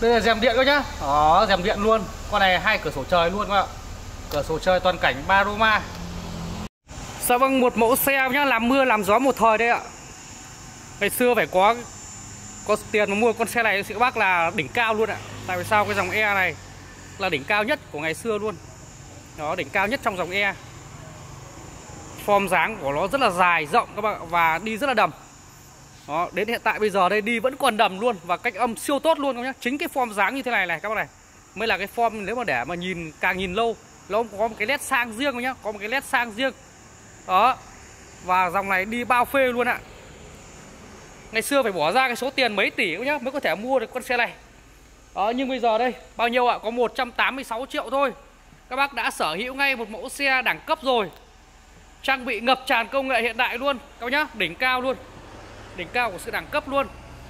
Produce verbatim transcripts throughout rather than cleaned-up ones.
Đây là rèm điện các nhá. Đó, rèm điện luôn. Con này hai cửa sổ trời luôn các bạn. Cửa sổ trời toàn cảnh Paroma. Dạ vâng, một mẫu xe nhá, làm mưa làm gió một thời đây ạ. Ngày xưa phải có có tiền mà mua con xe này thì các bác là đỉnh cao luôn ạ. Tại vì sao? Cái dòng E này là đỉnh cao nhất của ngày xưa luôn. Đó, đỉnh cao nhất trong dòng E. Form dáng của nó rất là dài, rộng các bạn, và đi rất là đầm. Đó, đến hiện tại bây giờ đây đi vẫn còn đầm luôn, và cách âm siêu tốt luôn các nhá. Chính cái form dáng như thế này này các bác này mới là cái form, nếu mà để mà nhìn càng nhìn lâu nó có một cái led sang riêng nhá, có một cái led sang riêng. Đó. Và dòng này đi bao phê luôn ạ. Ngày xưa phải bỏ ra cái số tiền mấy tỷ nhá mới có thể mua được con xe này. Đó, nhưng bây giờ đây bao nhiêu ạ? Có một trăm tám mươi sáu triệu thôi. Các bác đã sở hữu ngay một mẫu xe đẳng cấp rồi. Trang bị ngập tràn công nghệ hiện đại luôn các bác nhá, đỉnh cao luôn. Đỉnh cao của sự đẳng cấp luôn.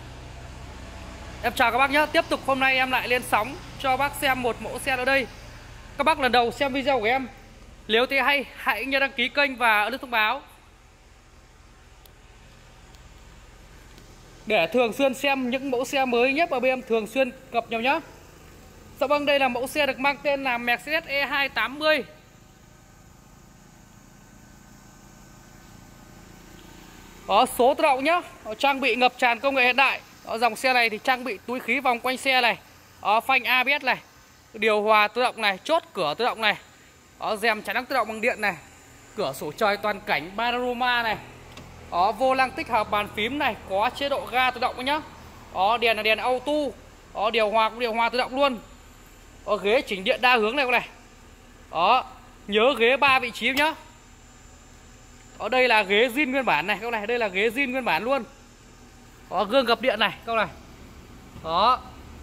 Em chào các bác nhé. Tiếp tục hôm nay em lại lên sóng cho bác xem một mẫu xe ở đây. Các bác lần đầu xem video của em, nếu thấy hay hãy nhớ đăng ký kênh và ấn thông báo để thường xuyên xem những mẫu xe mới nhất mà bên em thường xuyên cập nhật nhé. Dạ vâng, đây là mẫu xe được mang tên là Mercedes E hai tám mươi. Đó, số tự động nhá. Đó, trang bị ngập tràn công nghệ hiện đại. Đó, dòng xe này thì trang bị túi khí vòng quanh xe này. Đó, phanh a bê ét này, điều hòa tự động này, chốt cửa tự động này. Đó, rèm chắn nắng tự động bằng điện này, cửa sổ trời toàn cảnh Paroma này. Đó, vô lăng tích hợp bàn phím này, có chế độ ga tự động nhá. Đó, đèn là đèn auto. Đó, điều hòa cũng điều hòa tự động luôn. Đó, ghế chỉnh điện đa hướng này các này. Đó, nhớ ghế ba vị trí nhá. Ở đây là ghế zin nguyên bản này các này, đây là ghế zin nguyên bản luôn. Có gương gập điện này các này. Đó.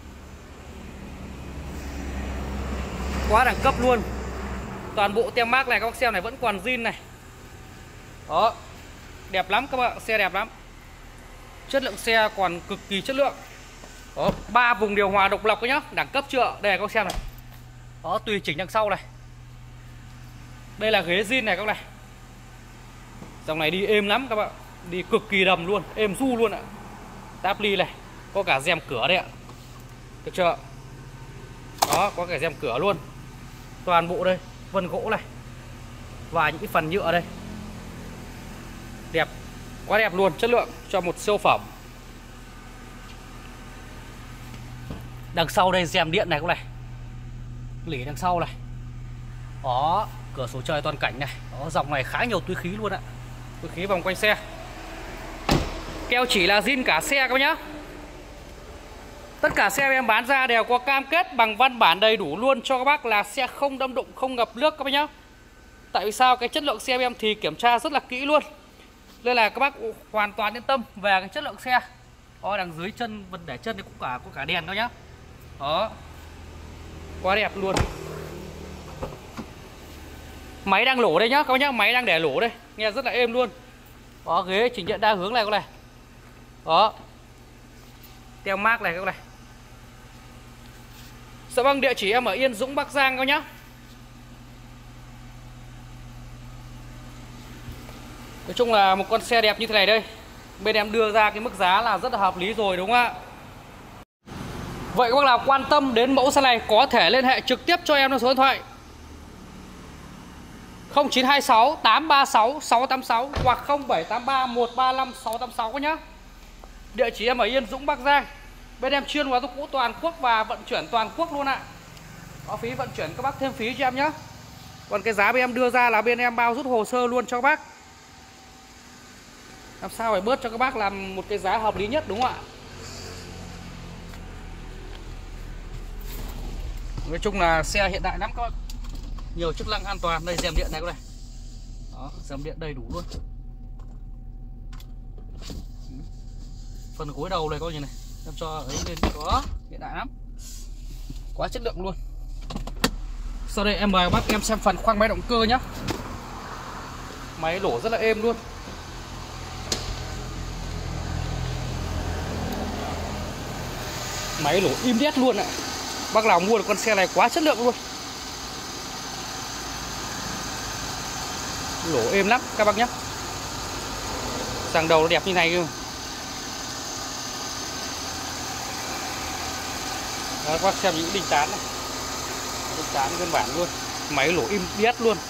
Quá đẳng cấp luôn. Toàn bộ tem mác này các bác xem này vẫn còn zin này. Đó. Đẹp lắm các bạn, xe đẹp lắm. Chất lượng xe còn cực kỳ chất lượng. Đó, ba vùng điều hòa độc lập nhá, đẳng cấp chưa? Đây các bác xem này. Đó, tùy chỉnh đằng sau này. Đây là ghế zin này các này. Dòng này đi êm lắm các bạn, đi cực kỳ đầm luôn, êm du luôn ạ. Táp ly này, có cả rèm cửa đây ạ. Được chưa? Đó, có cả rèm cửa luôn. Toàn bộ đây, vân gỗ này. Và những cái phần nhựa đây. Đẹp, quá đẹp luôn, chất lượng cho một siêu phẩm. Đằng sau đây rèm điện này các này. Lỉ đằng sau này. Đó, cửa sổ trời toàn cảnh này. Đó, dòng này khá nhiều túi khí luôn ạ. Túi khí vòng quanh xe. Keo chỉ là zin cả xe các bác nhá. Tất cả xe em bán ra đều có cam kết bằng văn bản đầy đủ luôn cho các bác là xe không đâm đụng, không ngập nước các bác nhá. Tại vì sao? Cái chất lượng xe em thì kiểm tra rất là kỹ luôn. Nên là các bác hoàn toàn yên tâm về cái chất lượng xe. Đó, đằng dưới chân, vật để chân thì cũng cả có cả đèn đó nhá. Đó. Quá đẹp luôn. Máy đang lổ đây nhá các bác nhá, máy đang để lổ đây, nghe rất là êm luôn. Đó, ghế chỉnh điện đa hướng này các này. Đó. Tem mác này các này. Dạ vâng, địa chỉ em ở Yên Dũng, Bắc Giang các nhá. Nói chung là một con xe đẹp như thế này đây, bên em đưa ra cái mức giá là rất là hợp lý rồi đúng không ạ? Vậy các bác nào quan tâm đến mẫu xe này có thể liên hệ trực tiếp cho em theo số điện thoại không chín hai sáu tám ba sáu sáu tám sáu hoặc không bảy tám ba một ba năm sáu tám sáu nhá. Địa chỉ em ở Yên Dũng, Bắc Giang. Bên em chuyên hóa cũ toàn quốc và vận chuyển toàn quốc luôn ạ. Có phí vận chuyển các bác thêm phí cho em nhá. Còn cái giá bên em đưa ra là bên em bao rút hồ sơ luôn cho các bác. Làm sao phải bớt cho các bác làm một cái giá hợp lý nhất đúng không ạ? Nói chung là xe hiện đại lắm các bác. Nhiều chức năng an toàn. Đây rèm điện này các này. Đó, rèm điện đầy đủ luôn. Phần gối đầu này coi như này, em cho ấy lên đó, hiện đại lắm. Quá chất lượng luôn. Sau đây em mời các bác em xem phần khoang máy động cơ nhá. Máy lổ rất là êm luôn. Máy lổ im đét luôn ạ. Bác nào mua được con xe này quá chất lượng luôn. Lổ êm lắm các bác nhé. Sàng đầu nó đẹp như này cơ. Đó, các bác xem những đinh tán này, đinh tán nguyên bản luôn, máy lổ im biết luôn.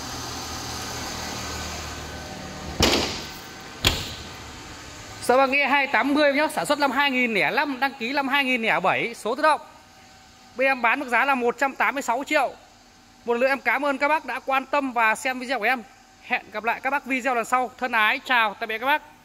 Sợ bằng E hai tám mươi nhá, sản xuất năm hai nghìn lẻ năm, đăng ký năm hai nghìn lẻ bảy, số tự động. Bên em bán mức giá là một trăm tám mươi sáu triệu. Một lần nữa em cảm ơn các bác đã quan tâm và xem video của em. Hẹn gặp lại các bác video lần sau. Thân ái chào tạm biệt các bác.